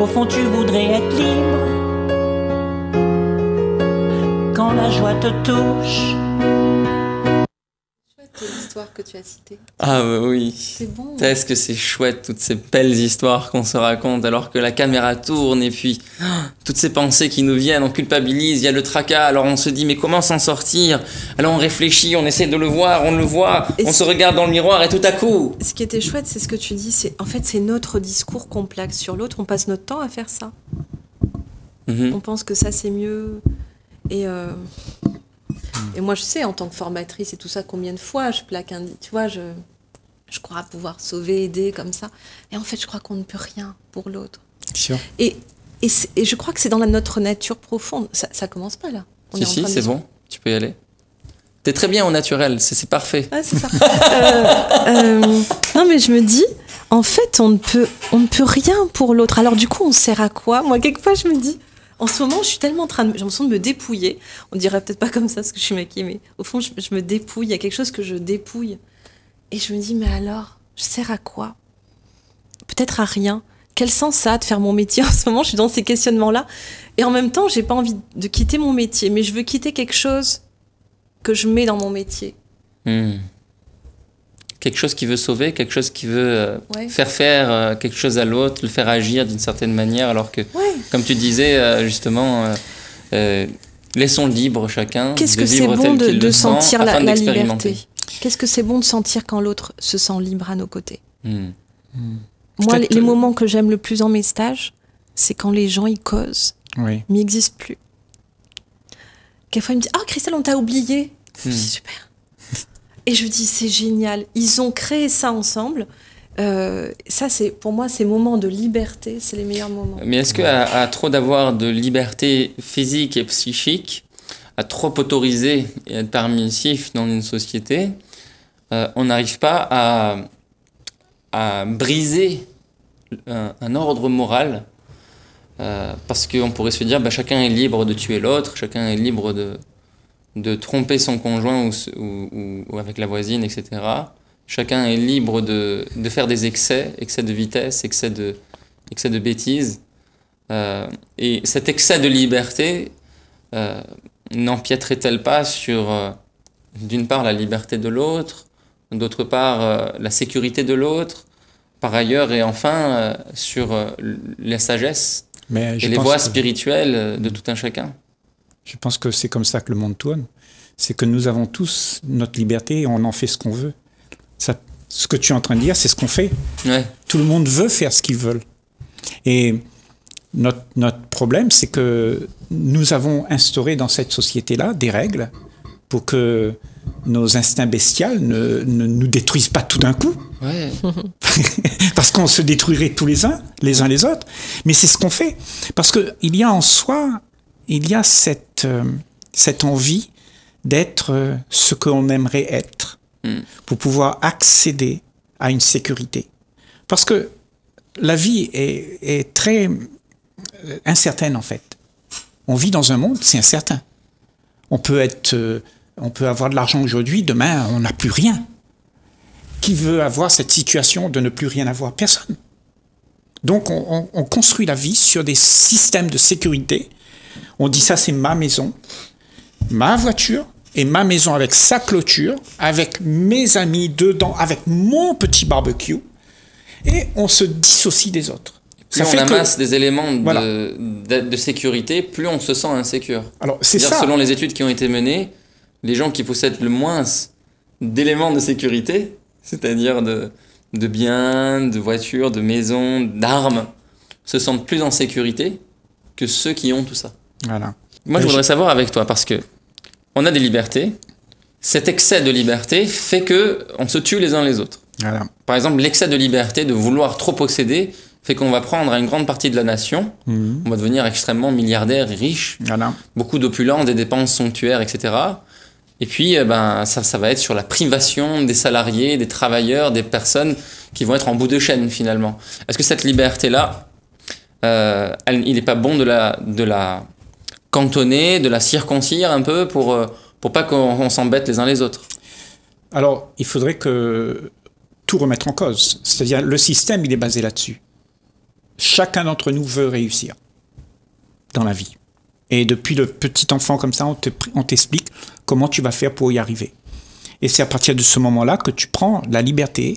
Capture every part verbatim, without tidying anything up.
Au fond tu voudrais être libre quand la joie te touche. L'histoire que tu as citée. Ah bah oui. C'est bon. Est-ce que c'est chouette, toutes ces belles histoires qu'on se raconte alors que la caméra tourne et puis oh, toutes ces pensées qui nous viennent, on culpabilise, il y a le tracas, alors on se dit mais comment s'en sortir? Alors on réfléchit, on essaie de le voir, on le voit, et on se regarde dans le miroir et tout à coup... Ce qui était chouette, c'est ce que tu dis, c'est en fait c'est notre discours qu'on plaque sur l'autre, on passe notre temps à faire ça. Mm-hmm. On pense que ça c'est mieux et... Euh... Et moi, je sais, en tant que formatrice et tout ça, combien de fois je plaque un... Tu vois, je, je crois pouvoir sauver, aider, comme ça. Et en fait, je crois qu'on ne peut rien pour l'autre. Sûr. Et, et, et je crois que c'est dans la, notre nature profonde. Ça, ça commence pas, là. On si, si, c'est bon. Tu peux y aller. T'es très bien au naturel. C'est parfait. Ouais, c'est ça. euh, euh, non, mais je me dis, en fait, on ne peut, on ne peut rien pour l'autre. Alors, du coup, on sert à quoi? Moi, quelquefois, je me dis... En ce moment, je suis tellement en train de... J'ai l'impression de me dépouiller. On dirait peut-être pas comme ça, parce que je suis maquillée, mais au fond, je, je me dépouille. Il y a quelque chose que je dépouille. Et je me dis, mais alors, je sers à quoi? Peut-être à rien. Quel sens ça a de faire mon métier? En ce moment, je suis dans ces questionnements-là. Et en même temps, j'ai pas envie de quitter mon métier, mais je veux quitter quelque chose que je mets dans mon métier. Mmh. Quelque chose qui veut sauver, quelque chose qui veut euh, ouais. faire faire euh, quelque chose à l'autre, le faire agir d'une certaine manière, alors que, ouais. comme tu disais, euh, justement, euh, euh, laissons libre chacun Qu'est-ce de que vivre c'est bon tel de, qu'il de le sent, sentir la, afin la d'expérimenter. liberté? Qu'est-ce que c'est bon de sentir quand l'autre se sent libre à nos côtés? mmh. Mmh. Moi, les, les moments que j'aime le plus dans mes stages, c'est quand les gens, ils causent, oui. mais ils n'existent plus. Quelquefois, ils me disent « Ah, oh, Christelle, on t'a oublié !» mmh. Je dis « Super !» Et je dis, c'est génial. Ils ont créé ça ensemble. Euh, ça, c'est pour moi, ces moments de liberté, c'est les meilleurs moments. Mais est-ce qu'à à trop d'avoir de liberté physique et psychique, à trop autoriser et être permissif dans une société, euh, on n'arrive pas à, à briser un, un ordre moral euh, parce qu'on pourrait se dire, bah, chacun est libre de tuer l'autre, chacun est libre de... de tromper son conjoint ou, ou, ou avec la voisine, et cetera. Chacun est libre de, de faire des excès, excès de vitesse, excès de, excès de bêtises. Euh, et cet excès de liberté euh, n'empiéterait-elle pas sur, euh, d'une part, la liberté de l'autre, d'autre part, euh, la sécurité de l'autre, par ailleurs, et enfin, euh, sur euh, la sagesse Mais et les voies que... spirituelles de tout un chacun? Je pense que c'est comme ça que le monde tourne. C'est que nous avons tous notre liberté et on en fait ce qu'on veut. Ça, ce que tu es en train de dire, c'est ce qu'on fait. Ouais. Tout le monde veut faire ce qu'il veut. Et notre, notre problème, c'est que nous avons instauré dans cette société-là des règles pour que nos instincts bestials ne, ne nous détruisent pas tout d'un coup. Ouais. Parce qu'on se détruirait tous les uns, les uns les autres. Mais c'est ce qu'on fait. Parce qu'il y a en soi... il y a cette, euh, cette envie d'être euh, ce qu'on aimerait être mm. pour pouvoir accéder à une sécurité. Parce que la vie est, est très euh, incertaine, en fait. On vit dans un monde, c'est incertain. On peut, être, euh, on peut avoir de l'argent aujourd'hui, demain, on n'a plus rien. Qui veut avoir cette situation de ne plus rien avoir? Personne. Donc, on, on, on construit la vie sur des systèmes de sécurité. On dit ça, c'est ma maison, ma voiture et ma maison avec sa clôture, avec mes amis dedans, avec mon petit barbecue. Et on se dissocie des autres. Plus ça on fait amasse que... des éléments de, voilà. de, de sécurité, plus on se sent insécure. Alors, c'est ça. Selon les études qui ont été menées, les gens qui possèdent le moins d'éléments de sécurité, c'est-à-dire de, de biens, de voitures, de maisons, d'armes, se sentent plus en sécurité que ceux qui ont tout ça. Voilà. Moi, je voudrais savoir avec toi, parce que on a des libertés. Cet excès de liberté fait que on se tue les uns les autres. Voilà. Par exemple, l'excès de liberté, de vouloir trop posséder, fait qu'on va prendre une grande partie de la nation, mmh. on va devenir extrêmement milliardaire et riche, voilà. beaucoup d'opulence, des dépenses somptuaires, et cetera. Et puis, eh ben, ça, ça va être sur la privation des salariés, des travailleurs, des personnes qui vont être en bout de chaîne, finalement. Est-ce que cette liberté-là, euh, elle, il n'est pas bon de la, de la cantonner, de la circoncire un peu pour, pour pas qu'on on s'embête les uns les autres? Alors, il faudrait que tout remettre en cause. C'est-à-dire, le système, il est basé là-dessus. chacun d'entre nous veut réussir dans la vie. Et depuis le petit enfant comme ça, on te, on t'explique comment tu vas faire pour y arriver. Et c'est à partir de ce moment-là que tu prends la liberté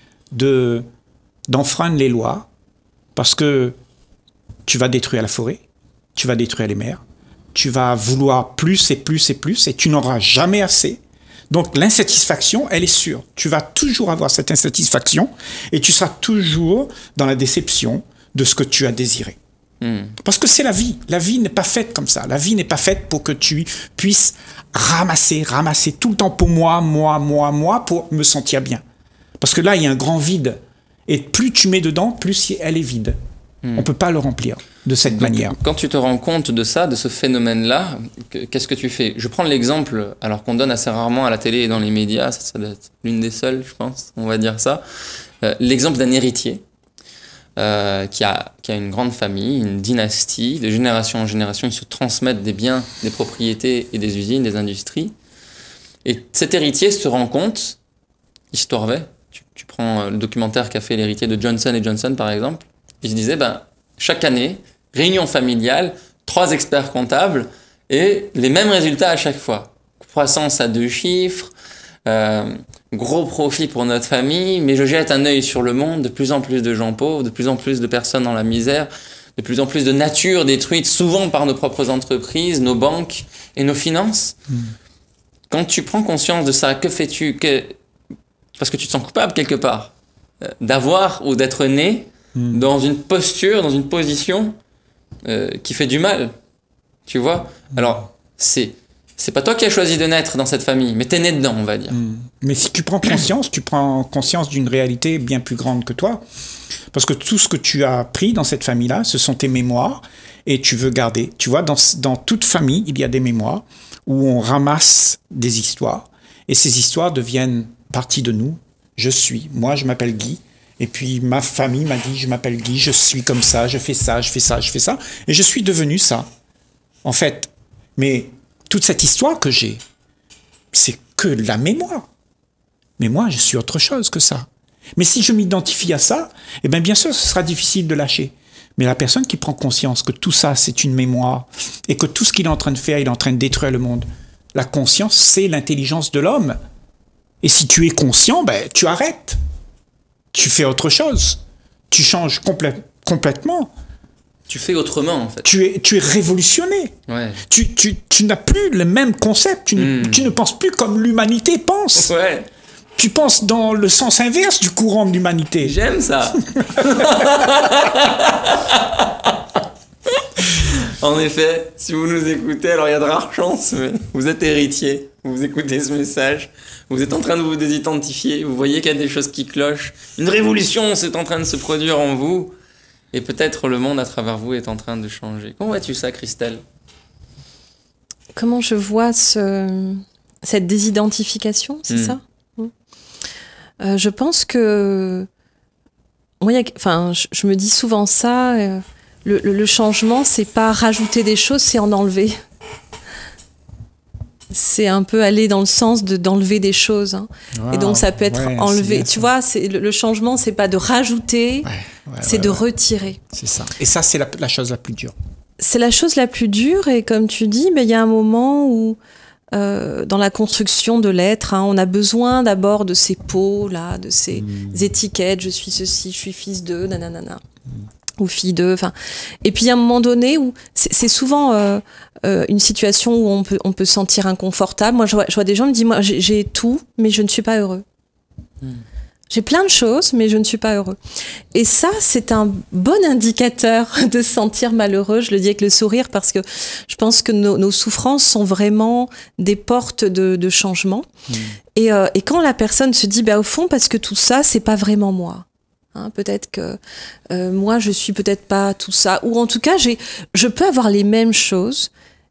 de, d'enfreindre les lois, parce que tu vas détruire la forêt, tu vas détruire les mers, tu vas vouloir plus et plus et plus, et tu n'auras jamais assez. Donc l'insatisfaction, elle est sûre. Tu vas toujours avoir cette insatisfaction, et tu seras toujours dans la déception de ce que tu as désiré. Mmh. Parce que c'est la vie. La vie n'est pas faite comme ça. La vie n'est pas faite pour que tu puisses ramasser, ramasser tout le temps pour moi, moi, moi, moi, pour me sentir bien. Parce que là, il y a un grand vide. Et plus tu mets dedans, plus elle est vide. Mmh. On ne peut pas le remplir de cette Donc, manière. Quand tu te rends compte de ça, de ce phénomène-là, qu'est-ce que tu fais? Je prends l'exemple, alors qu'on donne assez rarement à la télé et dans les médias, ça, ça doit être l'une des seules, je pense, on va dire ça. Euh, l'exemple d'un héritier. Euh, qui, a, qui a une grande famille, une dynastie, de génération en génération, ils se transmettent des biens, des propriétés et des usines, des industries. Et cet héritier se rend compte, histoire vraie, tu, tu prends le documentaire qu'a fait l'héritier de Johnson et Johnson par exemple, il se disait, ben, chaque année, réunion familiale, trois experts comptables et les mêmes résultats à chaque fois. Croissance à deux chiffres, Euh, gros profit pour notre famille, mais je jette un œil sur le monde, de plus en plus de gens pauvres, de plus en plus de personnes dans la misère, de plus en plus de nature détruite, souvent par nos propres entreprises, nos banques et nos finances. Mmh. Quand tu prends conscience de ça, que fais-tu que... Parce que tu te sens coupable quelque part, euh, d'avoir ou d'être né mmh. dans une posture, dans une position euh, qui fait du mal, tu vois. Mmh. Alors, c'est... C'est pas toi qui as choisi de naître dans cette famille, mais t'es né dedans, on va dire. Mmh. Mais si tu prends conscience, tu prends conscience d'une réalité bien plus grande que toi. Parce que tout ce que tu as appris dans cette famille-là, ce sont tes mémoires, et tu veux garder. Tu vois, dans, dans toute famille, il y a des mémoires où on ramasse des histoires, et ces histoires deviennent partie de nous. Je suis, moi je m'appelle Guy, et puis ma famille m'a dit, je m'appelle Guy, je suis comme ça, je fais ça, je fais ça, je fais ça, et je suis devenu ça, en fait. Mais toute cette histoire que j'ai, c'est que la mémoire. Mais moi, je suis autre chose que ça. Mais si je m'identifie à ça, eh bien, bien sûr, ce sera difficile de lâcher. Mais la personne qui prend conscience que tout ça, c'est une mémoire, et que tout ce qu'il est en train de faire, il est en train de détruire le monde. La conscience, c'est l'intelligence de l'homme. Et si tu es conscient, ben, tu arrêtes. Tu fais autre chose. Tu changes complè- complètement. Tu fais autrement, en fait. Tu es, tu es révolutionné. Ouais. Tu, tu, tu n'as plus le même concept. Tu, mmh. ne, tu ne penses plus comme l'humanité pense. Ouais. Tu penses dans le sens inverse du courant de l'humanité. J'aime ça. En effet, si vous nous écoutez, alors il y a de rares chances, mais vous êtes héritier, vous écoutez ce message, vous êtes en train de vous désidentifier, vous voyez qu'il y a des choses qui clochent. Une révolution c'est en train de se produire en vous. Et peut-être le monde à travers vous est en train de changer. Comment vois-tu ça, Christelle? Comment je vois ce, cette désidentification, c'est mmh. ça euh, Je pense que... Moi, y a, enfin, je, je me dis souvent ça, euh, le, le, le changement, c'est pas rajouter des choses, c'est en enlever. C'est un peu aller dans le sens de, d'enlever des choses. Hein. Wow, et donc, ça peut être ouais, enlevé. Tu vois, c'est, le, le changement, c'est pas de rajouter, ouais, ouais, c'est ouais, de ouais. retirer. C'est ça. Et ça, c'est la, la chose la plus dure. C'est la chose la plus dure. Et comme tu dis, il y a un moment où, euh, dans la construction de l'être, hein, on a besoin d'abord de ces pots-là, de ces mmh. étiquettes. Je suis ceci, je suis fils de, nanana. Mmh. Ou fille de, enfin. Et puis, il y a un moment donné où c'est, c'est souvent euh, euh, une situation où on peut, on peut se sentir inconfortable. Moi, je vois, je vois des gens me disent, moi, j'ai, j'ai tout, mais je ne suis pas heureux. Mmh. J'ai plein de choses, mais je ne suis pas heureux. Et ça, c'est un bon indicateur de se sentir malheureux. Je le dis avec le sourire parce que je pense que nos, nos souffrances sont vraiment des portes de, de changement. Mmh. Et, euh, et quand la personne se dit, bah, au fond, parce que tout ça, c'est pas vraiment moi. Hein, peut-être que euh, moi je suis peut-être pas tout ça, ou en tout cas j'ai, je peux avoir les mêmes choses,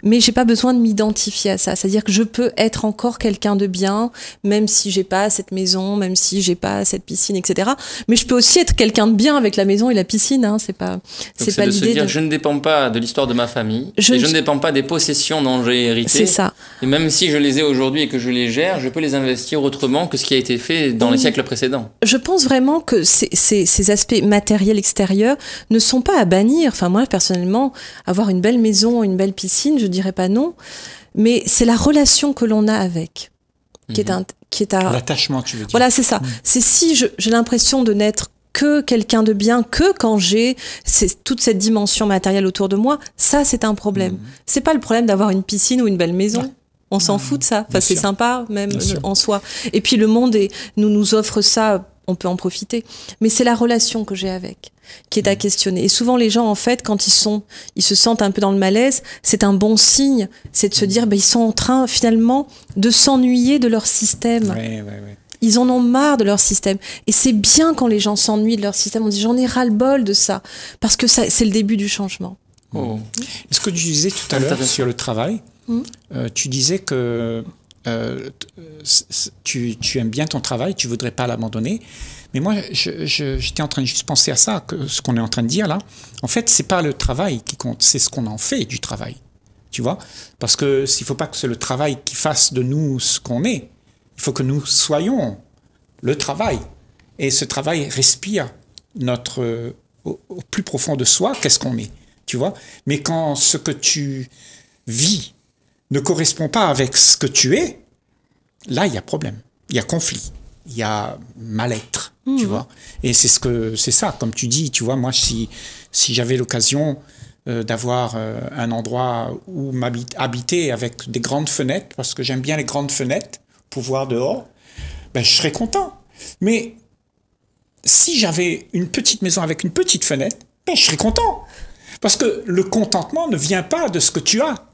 mais j'ai pas besoin de m'identifier à ça. C'est-à-dire que je peux être encore quelqu'un de bien, même si j'ai pas cette maison, même si j'ai pas cette piscine, et cetera. Mais je peux aussi être quelqu'un de bien avec la maison et la piscine. Hein. C'est pas, c'est pas de se l'idée. dire, De... je ne dépends pas de l'histoire de ma famille, Je et ne- je ne dépends pas des possessions dont j'ai hérité. C'est ça. Et même si je les ai aujourd'hui et que je les gère, je peux les investir autrement que ce qui a été fait dans les Oui. siècles précédents. Je pense vraiment que ces, ces, ces aspects matériels extérieurs ne sont pas à bannir. Enfin, moi, personnellement, avoir une belle maison, une belle piscine, je dirais pas non. Mais c'est la relation que l'on a avec, qui est un, qui est à... L'attachement, tu veux dire. Voilà, c'est ça. C'est si je- j'ai l'impression de n'être que quelqu'un de bien, que quand j'ai c'est- toute cette dimension matérielle autour de moi, ça, c'est un problème. C'est pas le problème d'avoir une piscine ou une belle maison. On s'en fout de ça. Enfin, Bien c'est sûr. sympa, même Bien sûr. en soi. Et puis, le monde est, nous, nous offre ça, on peut en profiter. Mais c'est la relation que j'ai avec qui est à questionner. Et souvent, les gens, en fait, quand ils sont, ils se sentent un peu dans le malaise, c'est un bon signe. C'est de se dire, ben, ils sont en train, finalement, de s'ennuyer de leur système. Ouais, ouais, ouais. Ils en ont marre de leur système. Et c'est bien quand les gens s'ennuient de leur système. On dit, j'en ai ras-le-bol de ça. Parce que ça, c'est le début du changement. Oh. Ce que tu disais tout à l'heure Intéressant. sur le travail, Mm. euh, tu disais que euh, t- c- c- tu, tu aimes bien ton travail, tu voudrais pas l'abandonner. Mais moi, je- je- j'étais en train de juste penser à ça, que ce qu'on est en train de dire là. En fait, c'est pas le travail qui compte, c'est ce qu'on en fait du travail. Tu vois? Parce que s'il faut pas que c'est le travail qui fasse de nous ce qu'on est, il faut que nous soyons le travail. Et ce travail respire notre, euh, au, au plus profond de soi, qu'est-ce qu'on est. Tu vois? Mais quand ce que tu vis ne correspond pas avec ce que tu es, là, il y a problème. Il y a conflit. Il y a mal-être. Tu vois? Et c'est ce que, c'est ça, comme tu dis, tu vois, moi, si, si j'avais l'occasion euh, d'avoir euh, un endroit où m'habiter habiter avec des grandes fenêtres, parce que j'aime bien les grandes fenêtres, pour voir dehors, ben, je serais content. Mais si j'avais une petite maison avec une petite fenêtre, ben, je serais content. Parce que le contentement ne vient pas de ce que tu as,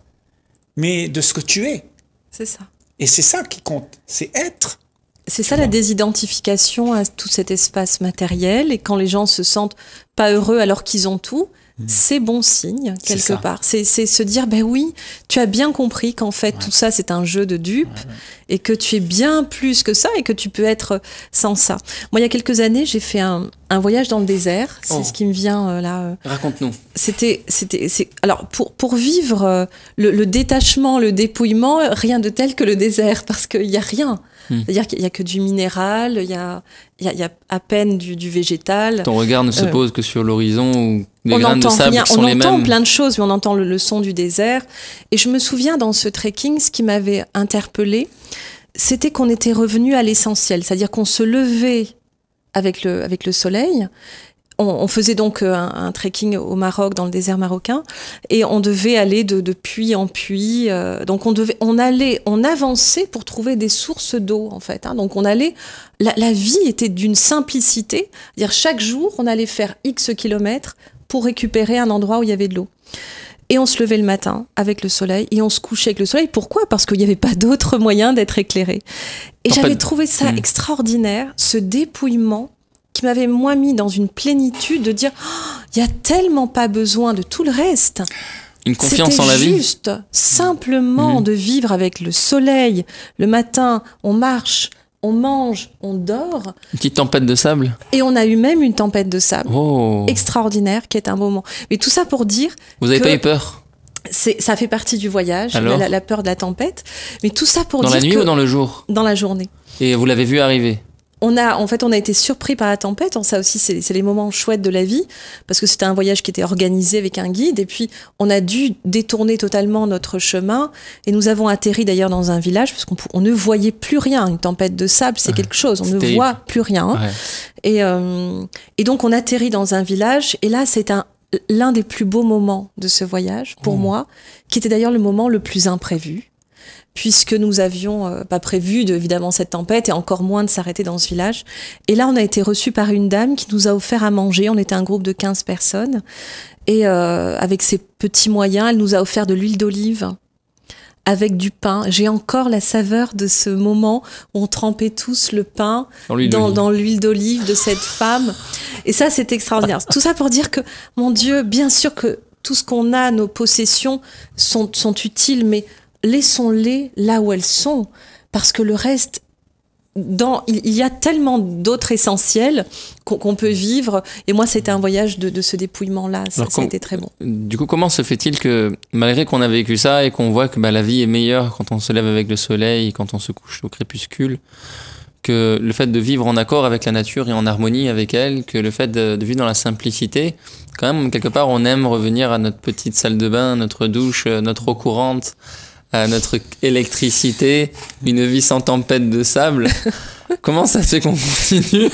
mais de ce que tu es. C'est ça. Et c'est ça qui compte, c'est être. C'est ça la désidentification à tout cet espace matériel. Et quand les gens se sentent pas heureux alors qu'ils ont tout, c'est bon signe, C'est quelque ça. part. C'est c'est se dire, ben oui, tu as bien compris qu'en fait, tout ça, c'est un jeu de dupes et que tu es bien plus que ça et que tu peux être sans ça. Moi, il y a quelques années, j'ai fait un, un voyage dans le désert. C'est Oh. ce qui me vient euh, là. euh, Raconte-nous. C'était, c'était, c'est, alors pour pour vivre euh, le, le détachement, le dépouillement, rien de tel que le désert, parce qu'il y a rien. Hmm. C'est-à-dire qu'il y a que du minéral, il y a, il y a, il y a à peine du, du végétal. Ton regard ne se Euh, pose que sur l'horizon ou des On graines de n'entend sable rien, qui on sont les entend mêmes. plein de choses, mais on entend le, le son du désert. Et je me souviens dans ce trekking, ce qui m'avait interpellée, c'était qu'on était revenu à l'essentiel, c'est-à-dire qu'on se levait avec le avec le soleil. On, on faisait donc euh, un, un trekking au Maroc, dans le désert marocain, et on devait aller de, de puits en puits. euh, donc on devait, on allait, on avançait pour trouver des sources d'eau en fait. Hein, donc on allait, la, la vie était d'une simplicité. C'est-à-dire chaque jour, on allait faire X kilomètres pour récupérer un endroit où il y avait de l'eau. Et on se levait le matin avec le soleil et on se couchait avec le soleil. Pourquoi? Parce qu'il n'y avait pas d'autre moyen d'être éclairé. Et En j'avais fait- trouvé ça Hmm. extraordinaire, ce dépouillement qui m'avait moi mis dans une plénitude de dire oh, il y a tellement pas besoin de tout le reste. Une confiance C'était en la vie. juste simplement Mhm. de vivre avec le soleil. Le matin, on marche, on mange, on dort. Une petite tempête de sable. Et on a eu même une tempête de sable. Oh. Extraordinaire, qui est un moment. Mais tout ça pour dire, Vous avez que- pas eu peur? c'est, ça fait partie du voyage, la, Alors la- la peur de la tempête. Mais tout ça pour Dans dire la nuit que ou dans le jour? dans la journée. Et vous l'avez vu arriver? On a, en fait, on a été surpris par la tempête. Ça aussi, c'est, c'est les moments chouettes de la vie, parce que c'était un voyage qui était organisé avec un guide. Et puis, on a dû détourner totalement notre chemin. Et nous avons atterri d'ailleurs dans un village, parce qu'on pou- on ne voyait plus rien. Une tempête de sable, c'est quelque chose. On c'est ne terrible. voit plus rien. Ouais. Et, euh, et donc, on atterrit dans un village. Et là, c'est un, l'un des plus beaux moments de ce voyage, pour moi, qui était d'ailleurs le moment le plus imprévu, puisque nous avions euh, pas prévu de, évidemment cette tempête et encore moins de s'arrêter dans ce village. Et là, on a été reçus par une dame qui nous a offert à manger. On était un groupe de quinze personnes. Et euh, avec ses petits moyens, elle nous a offert de l'huile d'olive avec du pain. J'ai encore la saveur de ce moment où on trempait tous le pain Dans l'huile dans, d'olive. dans l'huile d'olive de cette femme. Et ça, c'est extraordinaire. Tout ça pour dire que, mon Dieu, bien sûr que tout ce qu'on a, nos possessions sont, sont utiles, mais laissons-les là où elles sont, parce que le reste, dans, il, il y a tellement d'autres essentiels qu'on, qu'on peut vivre. Et moi, c'était un voyage de, de ce dépouillement-là. Ça, Alors, ça a com- été très bon. Du coup, comment se fait-il que, malgré qu'on a vécu ça et qu'on voit que bah, la vie est meilleure quand on se lève avec le soleil, quand on se couche au crépuscule, que le fait de vivre en accord avec la nature et en harmonie avec elle, que le fait de, de vivre dans la simplicité, quand même, quelque part, on aime revenir à notre petite salle de bain, notre douche, notre eau courante, à notre électricité, une vie sans tempête de sable. Comment ça se fait qu'on continue?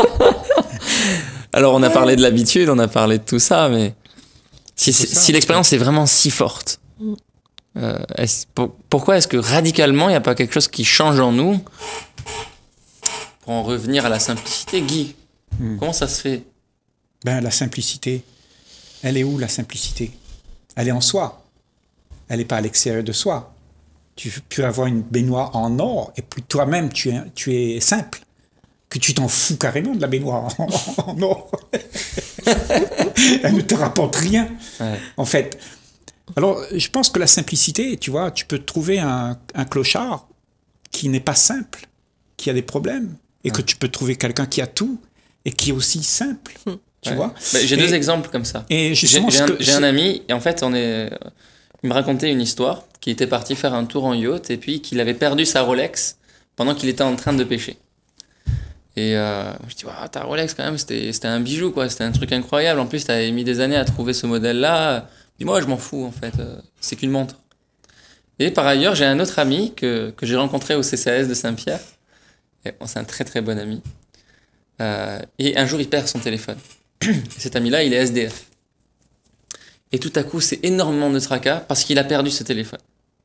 Alors, on a parlé de l'habitude, on a parlé de tout ça, mais si, C'est ça, si l'expérience est vraiment si forte, euh, est-ce- pour- pourquoi est-ce que radicalement, il n'y a pas quelque chose qui change en nous pour en revenir à la simplicité? Guy, Hmm. comment ça se fait? Ben, la simplicité, elle est où la simplicité? Elle est en soi. Elle n'est pas à l'extérieur de soi. Tu peux avoir une baignoire en or et puis toi-même, tu es, tu es simple. Que tu t'en fous carrément de la baignoire en, en or. Elle ne te rapporte rien, Ouais. en fait. Alors, je pense que la simplicité, tu vois, tu peux trouver un, un clochard qui n'est pas simple, qui a des problèmes, et que tu peux trouver quelqu'un qui a tout et qui est aussi simple, tu Ouais. vois. Bah, j'ai Et- deux exemples comme ça. Et J'ai justement, j'ai ce un, que- j'ai un ce- ami, et en fait, on est, il me racontait une histoire qu'il était parti faire un tour en yacht et puis qu'il avait perdu sa Rolex pendant qu'il était en train de pêcher. Et euh, je dis, waouh, ta Rolex, quand même, c'était c'était un bijou, quoi. C'était un truc incroyable. En plus, tu avais mis des années à trouver ce modèle-là. Dis-moi, je m'en fous, en fait. Euh, C'est qu'une montre. Et par ailleurs, j'ai un autre ami que, que j'ai rencontré au C C A S de Saint-Pierre. Et bon, c'est un très très bon ami. Euh, et un jour, il perd son téléphone. Et cet ami-là, il est S D F. Et tout à coup, c'est énormément de tracas parce qu'il a perdu ce téléphone.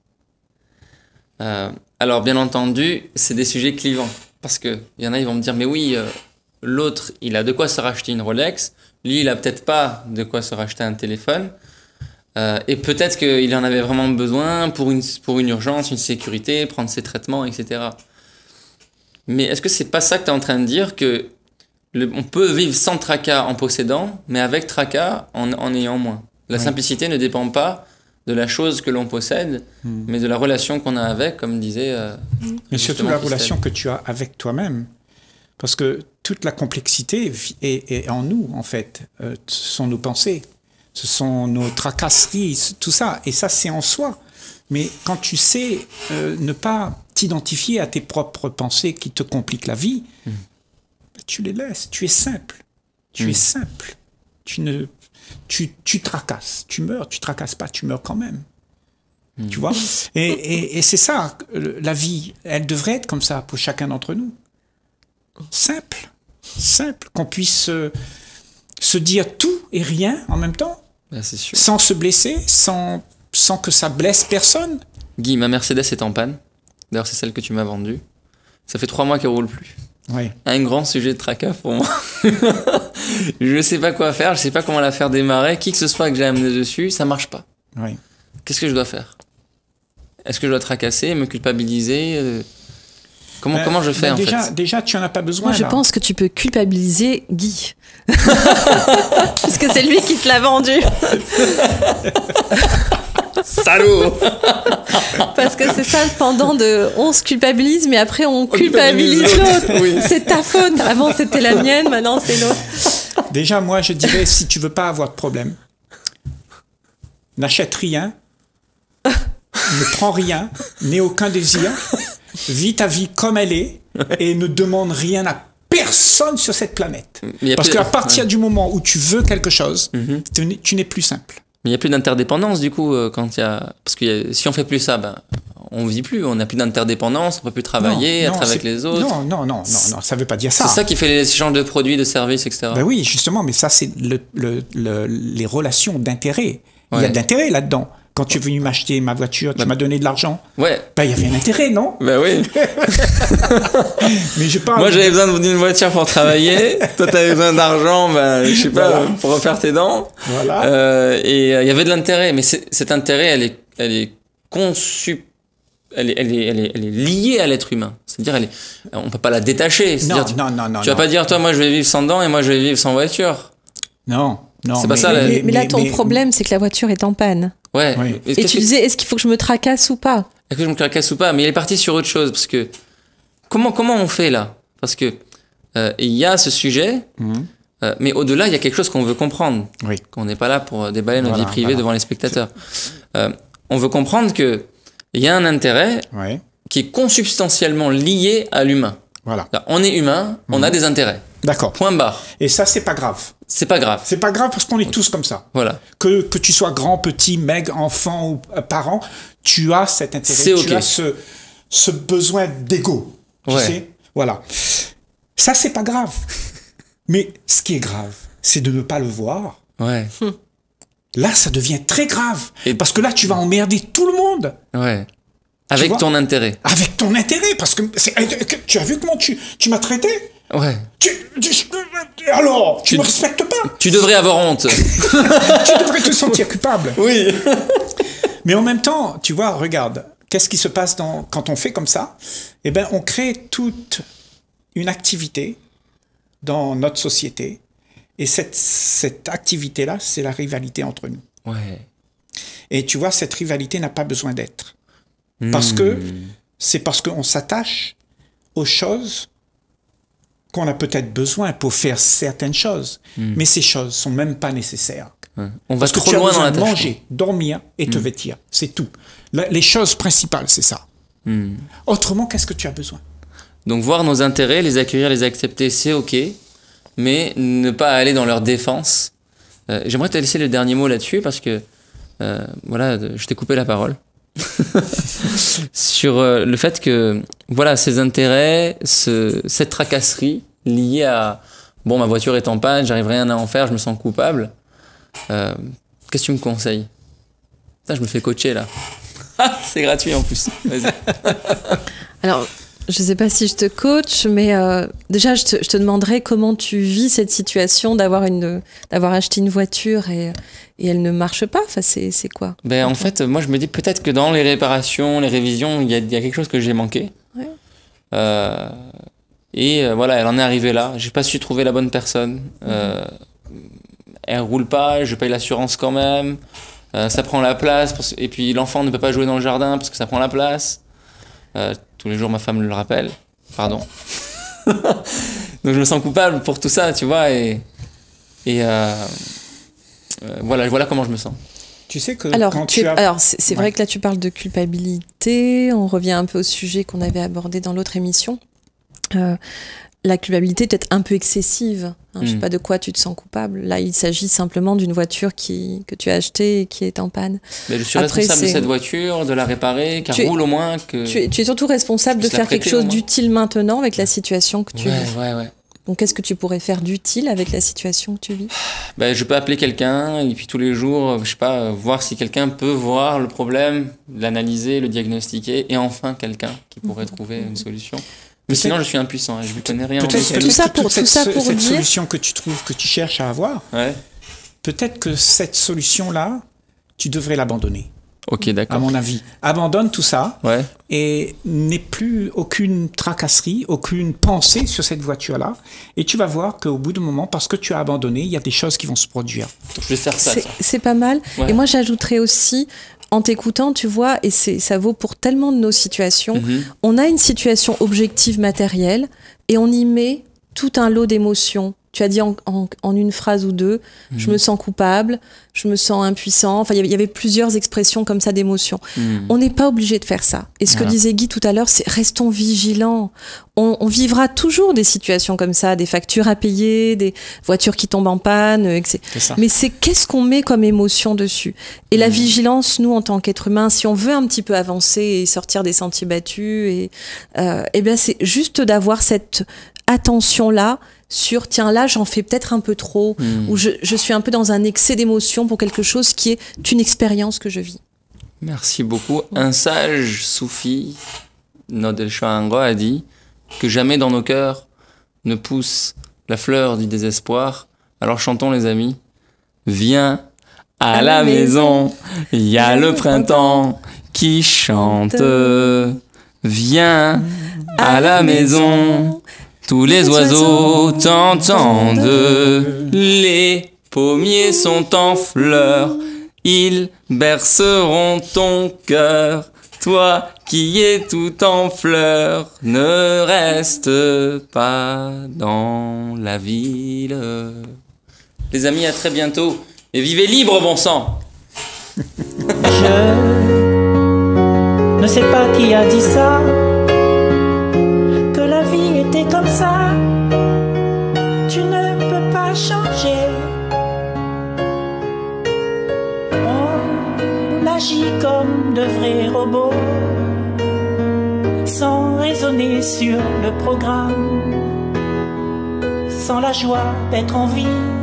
Euh, alors, bien entendu, c'est des sujets clivants. Parce qu'il y en a, ils vont me dire, mais oui, euh, l'autre, il a de quoi se racheter une Rolex. Lui, il a peut-être pas de quoi se racheter un téléphone. Euh, et peut-être qu'il en avait vraiment besoin pour une, pour une urgence, une sécurité, prendre ses traitements, et cetera. Mais est-ce que c'est pas ça que tu es en train de dire, que le, on peut vivre sans tracas en possédant, mais avec tracas en, en ayant moins? La Oui. simplicité ne dépend pas de la chose que l'on possède, Hmm. mais de la relation qu'on a avec, comme disait... Euh, Mais surtout justement la Christelle. relation que tu as avec toi-même. Parce que toute la complexité vi- est, est en nous, en fait. Euh, ce sont nos pensées, ce sont nos tracasseries, c- tout ça. Et ça, c'est en soi. Mais quand tu sais euh, ne pas t'identifier à tes propres pensées qui te compliquent la vie, Mm. tu les laisses. Tu es simple. Tu Mm. es simple. Tu ne, tu, tu tracasses. Tu meurs. Tu tracasses pas. Tu meurs quand même. Mm. Tu vois? Et, et, et c'est ça, euh, la vie, elle devrait être comme ça pour chacun d'entre nous. Simple. Simple. Qu'on puisse euh, se dire tout et rien en même temps, Ben, c'est sûr. sans se blesser, sans, sans que ça blesse personne. Guy, ma Mercedes est en panne. D'ailleurs, c'est celle que tu m'as vendue. Ça fait trois mois qu'elle roule plus. Oui. Un grand sujet de tracas pour moi. Je sais pas quoi faire, je sais pas comment la faire démarrer. Qui que ce soit que j'ai amené dessus, ça marche pas. Oui. Qu'est-ce que je dois faire? Est-ce que je dois tracasser, me culpabiliser? euh, Comment, Ben, comment je fais ben en déjà, fait? déjà, tu en as pas besoin. Moi, je là. pense que tu peux culpabiliser Guy. Parce que c'est lui qui te l'a vendu. Salaud! Parce que c'est ça le pendant de on se culpabilise, mais après on culpabilise culpabilise l'autre. l'autre, oui. C'est ta faute. Avant c'était la mienne, maintenant c'est l'autre. Déjà, moi, je dirais, si tu veux pas avoir de problème, n'achète rien, ne prends rien, n'aie aucun désir, vis ta vie comme elle est et ne demande rien à personne sur cette planète. Mais il y a Parce plus- qu'à partir ouais. du moment où tu veux quelque chose, Mhm. tu n'es- tu n'es plus simple. Mais il n'y a plus d'interdépendance du coup euh, quand il y a... Parce que y a- si on fait plus ça, ben, on vit plus, on n'a plus d'interdépendance, on peut plus travailler, Non, être non, avec c'est- les autres. Non, non, non, non, non, ça veut pas dire ça. C'est ça qui fait les échanges de produits, de services, et cetera. Ben oui, justement, mais ça, c'est le, le- le- les relations d'intérêt. Il y a Ouais. de l'intérêt là-dedans. Quand tu es venu m'acheter ma voiture, tu Bah- m'as donné de l'argent. Ouais, Ben, il y avait un intérêt, non? ben oui. Mais je parle. Moi j'avais besoin d'une voiture pour travailler, toi t'avais besoin d'argent, ben, je sais pas, Voilà. pour refaire tes dents. Voilà. Euh, et euh, il y avait de l'intérêt, mais c'est- cet intérêt, elle est, elle est conçue, elle est, elle est, elle est, elle est liée à l'être humain. C'est-à-dire, elle est, on peut pas la détacher. non, C'est-à-dire, tu, non, non, non. tu vas non. pas dire, toi, moi je vais vivre sans dents et moi je vais vivre sans voiture. Non, non. C'est pas ça, Mais, la- mais- mais là, mais- ton mais- problème, c'est que la voiture est en panne. Ouais. Oui. Est-ce Et que- tu disais, est-ce qu'il faut que je me tracasse ou pas? Est-ce que je me tracasse ou pas? Mais il est parti sur autre chose, parce que comment, comment on fait là? Parce que euh, il y a ce sujet, Mhm. euh, mais au-delà, il y a quelque chose qu'on veut comprendre. Oui. Qu'on n'est pas là pour déballer notre Voilà, vie privée voilà. devant les spectateurs. Euh, on veut comprendre que il y a un intérêt Ouais. qui est consubstantiellement lié à l'humain. Voilà. Là, on est humain, on a des intérêts. D'accord. Point barre. Et ça, c'est pas grave. C'est pas grave. C'est pas grave parce qu'on est tous comme ça. Voilà. Que, que tu sois grand, petit, maigre, enfant ou euh, parent, tu as cet intérêt, C'est tu ok. as ce, ce besoin d'ego. Tu Ouais. sais? Voilà. Ça, c'est pas grave. Mais ce qui est grave, c'est de ne pas le voir. Ouais. Là, ça devient très grave. Et- Parce que là, tu vas emmerder tout le monde. Ouais. Avec vois ton intérêt. Avec ton intérêt. Parce que c'est- tu as vu comment tu, tu m'as traité? Ouais. Tu, tu- alors, tu Tu- me respectes pas. Tu devrais avoir honte. Tu devrais te sentir coupable. Oui. Mais en même temps, tu vois, regarde, qu'est-ce qui se passe dans, quand on fait comme ça? Eh bien, on crée toute une activité dans notre société. Et cette, cette activité-là, c'est la rivalité entre nous. Ouais. Et tu vois, cette rivalité n'a pas besoin d'être. Parce que c'est parce qu'on s'attache aux choses qu'on a peut-être besoin pour faire certaines choses. Mais ces choses sont même pas nécessaires. Ouais. On va Parce que trop tu as loin dans besoin la de tâche. manger, dormir et te vêtir. C'est tout. La- les choses principales, c'est ça. Autrement, qu'est-ce que tu as besoin? Donc voir nos intérêts, les accueillir, les accepter, c'est ok, mais ne pas aller dans leur défense. Euh, J'aimerais te laisser le dernier mot là-dessus parce que euh, voilà, je t'ai coupé la parole sur euh, le fait que voilà ces intérêts, ce, cette tracasserie liée à bon ma voiture est en panne, j'arrive rien à en faire, je me sens coupable. Euh, Qu'est-ce que tu me conseilles? Putain, je me fais coacher là. C'est gratuit en plus. Vas-y. Alors, je sais pas si je te coach, mais euh, déjà, je te, je te demanderais comment tu vis cette situation d'avoir une, d'avoir acheté une voiture et, et elle ne marche pas. Enfin, c'est, c'est quoi? Ben, en fait, moi, je me dis peut-être que dans les réparations, les révisions, il y a, il y a quelque chose que j'ai manqué. Ouais. Euh, et euh, voilà, elle en est arrivée là. J'ai pas su trouver la bonne personne. Euh, elle roule pas, je paye l'assurance quand même. Euh, ça prend la place. Parce... Et puis l'enfant ne peut pas jouer dans le jardin parce que ça prend la place. Euh, tous les jours, ma femme le rappelle. Pardon. Donc je me sens coupable pour tout ça, tu vois. Et, et euh, euh, voilà, voilà comment je me sens. Tu sais que Alors, quand tu tu es- as... alors c'est, c'est Ouais. vrai que là, tu parles de culpabilité. On revient un peu au sujet qu'on avait abordé dans l'autre émission. Euh, la culpabilité peut-être un peu excessive. Hein, Je sais Mm. pas de quoi tu te sens coupable. Là, il s'agit simplement d'une voiture qui, que tu as achetée et qui est en panne. Mais je suis Après, responsable de c'est- cette voiture, de la réparer, qu'elle Tu es- roule au moins. Que... Tu es, tu es surtout responsable je de puisse la faire quelque prêter, chose au moins. d'utile maintenant avec la situation que tu Ouais, vis. ouais, ouais. Donc, qu'est-ce que tu pourrais faire d'utile avec la situation que tu vis? Ben, je peux appeler quelqu'un et puis tous les jours, euh, je sais pas, euh, voir si quelqu'un peut voir le problème, l'analyser, le diagnostiquer et enfin quelqu'un qui pourrait trouver une solution. Mais Peut-être- sinon, je suis impuissant, hein, je ne connais rien. en Peut-être dossier. Tout ça peut-être que pour- toute tout ça cette, pour cette dire- solution que tu trouves, que tu cherches à avoir, Ouais. peut-être que cette solution-là, tu devrais l'abandonner, Ok, à d'accord. mon avis. Abandonne tout ça Ouais. et n'aie plus aucune tracasserie, aucune pensée sur cette voiture-là. Et tu vas voir qu'au bout d'un moment, parce que tu as abandonné, il y a des choses qui vont se produire. Je vais faire ça. C'est, tiens. c'est pas mal. Ouais. Et moi, j'ajouterais aussi, en t'écoutant, tu vois, et c'est, ça vaut pour tellement de nos situations, Mhm. on a une situation objective matérielle et on y met tout un lot d'émotions. Tu as dit en, en- en une phrase ou deux, Mhm. je me sens coupable, je me sens impuissant. Enfin, il y avait- il y avait plusieurs expressions comme ça d'émotions. Mhm. On n'est pas obligé de faire ça. Et ce Voilà. que disait Guy tout à l'heure, c'est restons vigilants. On, on vivra toujours des situations comme ça, des factures à payer, des voitures qui tombent en panne, et cetera. C'est ça. Mais c'est qu'est-ce qu'on met comme émotion dessus. Et la vigilance, nous, en tant qu'être humain, si on veut un petit peu avancer et sortir des sentiers battus, et, euh, eh bien, c'est juste d'avoir cette attention-là sur, tiens, là, j'en fais peut-être un peu trop, Mhm. ou je, je suis un peu dans un excès d'émotion pour quelque chose qui est une expérience que je vis. Merci beaucoup. Un sage soufi, Nodel Shohango, a dit que jamais dans nos cœurs ne pousse la fleur du désespoir. Alors chantons les amis. Viens à, la maison, il y a le printemps qui chante. Viens à la maison, tous les oiseaux t'entendent. Les pommiers sont en fleurs, ils berceront ton cœur. Toi qui es tout en fleurs, ne reste pas dans la ville. Les amis, à très bientôt. Et vivez libre, bon sang! Je ne sais pas qui a dit ça, que la vie était comme ça. Tu ne peux pas changer. On agit comme de vrais robots, sans raisonner sur le programme, sans la joie d'être en vie.